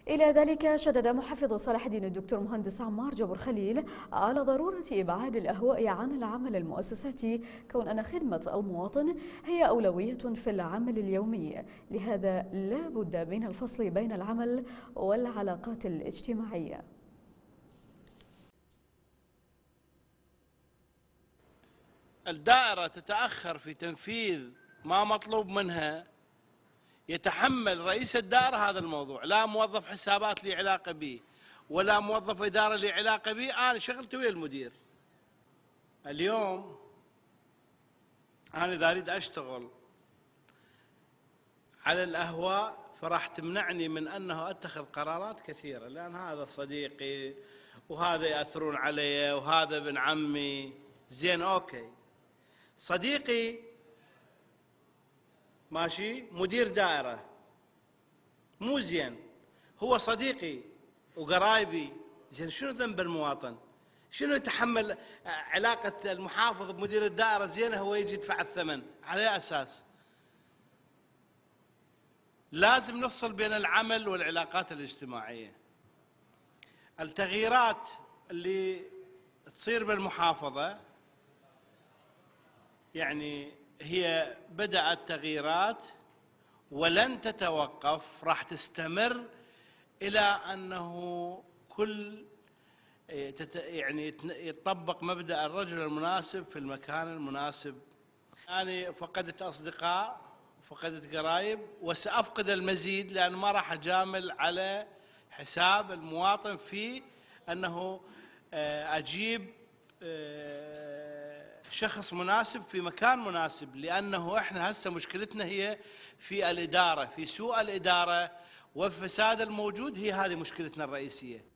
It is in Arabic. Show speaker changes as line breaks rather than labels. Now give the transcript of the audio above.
إلى ذلك شدد محافظ صلاح الدين الدكتور مهندس عمار جبر خليل على ضرورة إبعاد الأهواء عن العمل المؤسساتي، كون أن خدمة المواطن هي أولوية في العمل اليومي، لهذا لا بد من الفصل بين العمل والعلاقات الاجتماعية.
الدائرة تتأخر في تنفيذ ما مطلوب منها، يتحمل رئيس الدائرة هذا الموضوع، لا موظف حسابات لي علاقة به ولا موظف إدارة لي علاقة به، أنا شغلت ويا المدير. اليوم أنا إذا أريد أشتغل على الأهواء فراح تمنعني من أنه أتخذ قرارات كثيرة، لأن هذا صديقي وهذا يأثرون علي وهذا ابن عمي. زين أوكي، صديقي ماشي مدير دائرة مو زين، هو صديقي وقرايبي، زين شنو ذنب المواطن؟ شنو يتحمل علاقة المحافظ بمدير الدائرة زينة هو يجي يدفع الثمن؟ على أي أساس؟ لازم نفصل بين العمل والعلاقات الاجتماعية. التغييرات اللي تصير بالمحافظة يعني هي بدأت تغييرات ولن تتوقف، راح تستمر إلى أنه كل يعني يطبق مبدأ الرجل المناسب في المكان المناسب. أنا فقدت أصدقاء، فقدت قرايب، وسأفقد المزيد، لأن ما راح أجامل على حساب المواطن في أنه أجيب شخص مناسب في مكان مناسب، لأنه إحنا هسه مشكلتنا هي في الإدارة، في سوء الإدارة والفساد الموجود، هي هذه مشكلتنا الرئيسية.